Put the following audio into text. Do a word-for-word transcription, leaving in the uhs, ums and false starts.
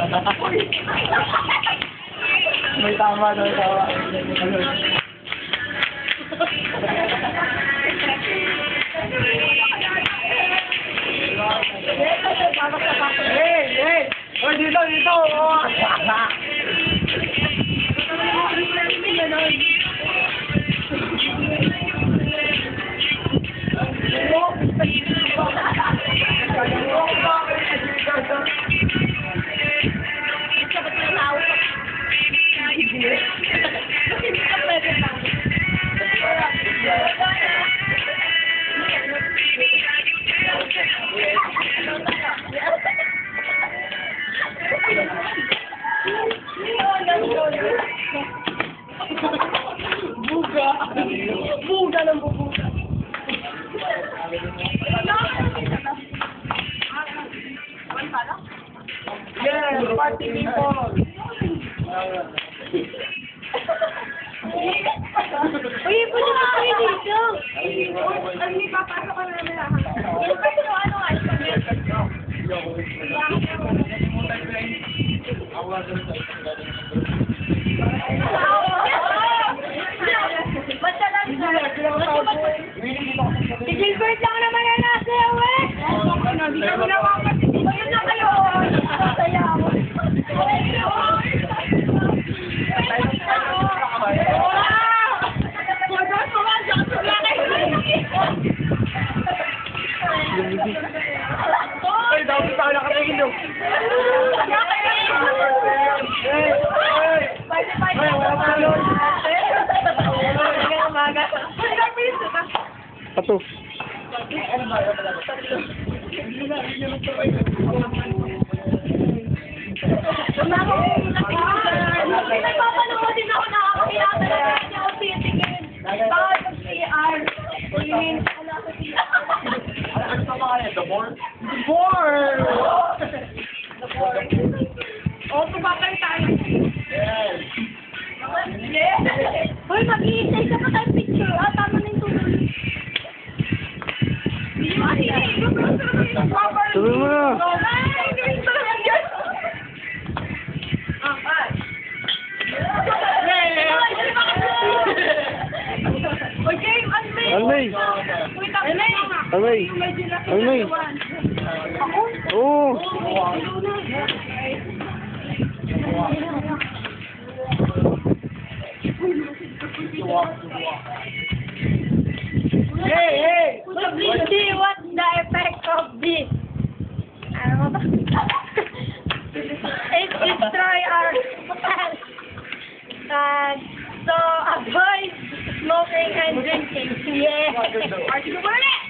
May tama, may tama. Hey, hey! Oh, dito, dito! Oh! Buga! Buga ng bubuga! Yes, party people! Uy, pwede ba kayo dito? Ano may papasok ka namin lahat? Yung pa yung ano nga, basta lang sa... Si Gilbert lang naman na nasa eh! Hindi kami nakakasiti. Ayun na kayo! Masaya ako! Ay, dapat tayo nakatingin doon. Hey! Hey! Ay, wala pa doon. Pato. Nagpapanood din ako nakakahiya talaga niya ako titigil. Bawal ng C R. Tingin ko na ako C R. Ano pa ba kaya? The board? The board! The board. O, tumakay tayo. Yes! Yes! Uy, mag-iisay ka pa tayo picture. Ah, tama na yung tuloy. Sabi mo na! Ay, gawin ko lang yan. Ah, ay. Okay, Almay. Almay! Wait, Almay. Almay! Almay! Ako? Oo! Hey, hey! Please see what's the effect of this. Ano mo ba? It destroy our health. And so avoid smoking and drinking. Yeah. Are you ready?